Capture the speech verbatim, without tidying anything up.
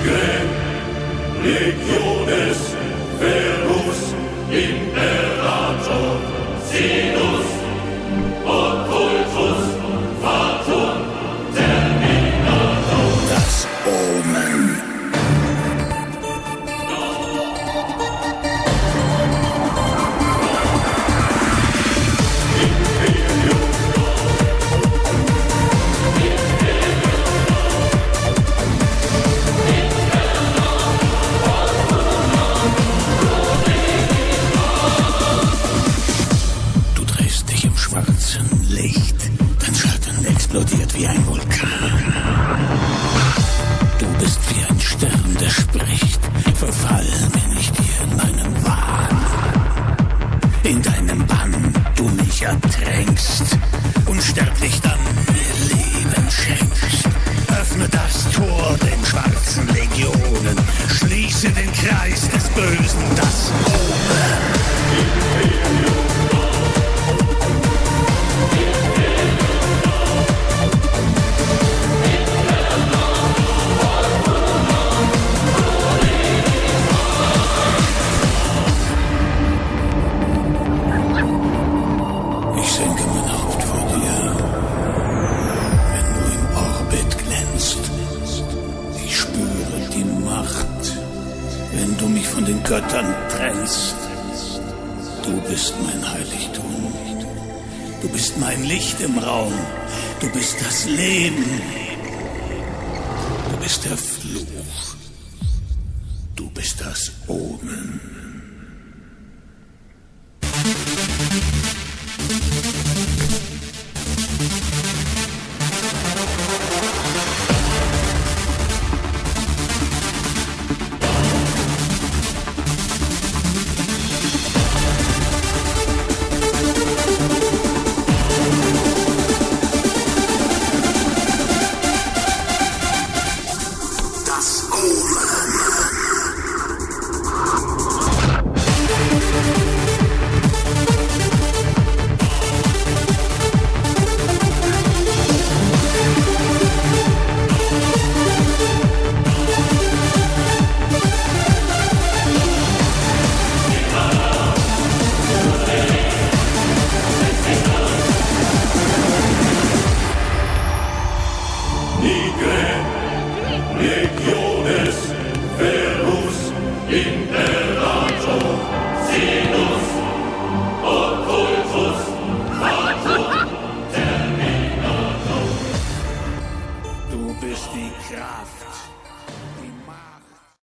Legiones, Verus, Imperator, Sinus, Occultus, Fatum, Terminator. Das Omen. Licht, dein Schatten explodiert wie ein Vulkan. Du bist wie ein Stern, der spricht. Verfallen bin ich dir in meinem Wahn. In deinem Bann du mich ertränkst, unsterblich dann mir Leben schenkst. Öffne das Tor den schwarzen Legionen, schließe den Kreis des Bösen, das Omen. Ich senke mein Haupt vor dir, wenn du im Orbit glänzt. Ich spüre die Macht, wenn du mich von den Göttern trennst. Du bist mein Heiligtum, du bist mein Licht im Raum, du bist das Leben, du bist der Fluch, du bist das Omen. Legiones, Verus, Imperator, Sinus, Occultus, Fatum, Terminator. Du bist die Kraft.